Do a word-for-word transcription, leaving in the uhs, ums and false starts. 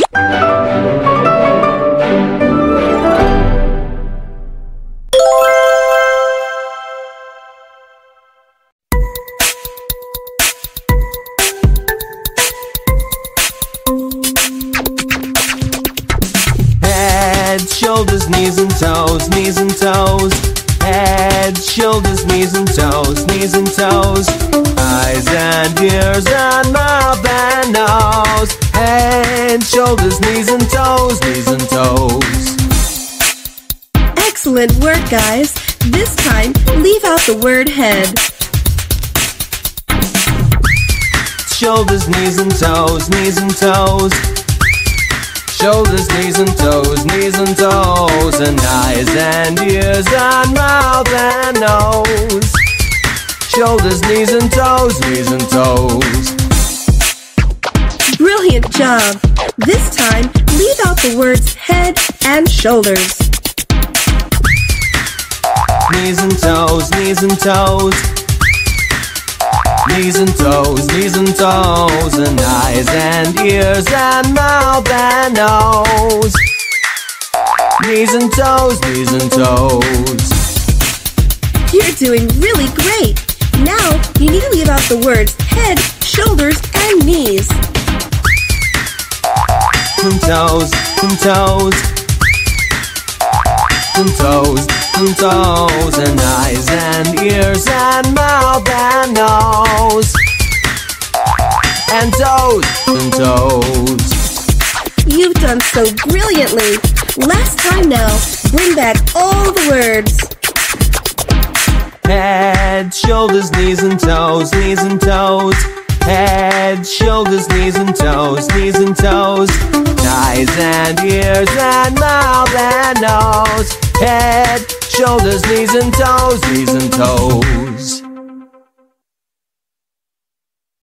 Head, shoulders, knees and toes, knees and toes. Head, shoulders, knees and toes, knees and toes. Eyes and ears and mouth and nose. Head, shoulders, knees and toes, knees and toes. Excellent work, guys. This time, leave out the word head. Shoulders, knees and toes, knees and toes. Shoulders, knees and toes, knees and toes. And eyes and ears and mouth and nose. Shoulders, knees and toes, knees and toes. Brilliant job! This time, leave out the words head and shoulders. Knees and toes, knees and toes. Knees and toes, knees and toes. And eyes and ears and mouth and nose. Knees and toes, knees and toes. You're doing really great! Now, you need to leave out the words head, shoulders, and knees. And toes, and toes. And toes, and toes. And eyes and ears and mouth and nose. And toes, and toes. You've done so brilliantly! Last time now, bring back all the words. Head, shoulders, knees and toes, knees and toes. Head, shoulders, knees and toes, knees and toes. Eyes and ears and mouth and nose. Head, shoulders, knees and toes, knees and toes.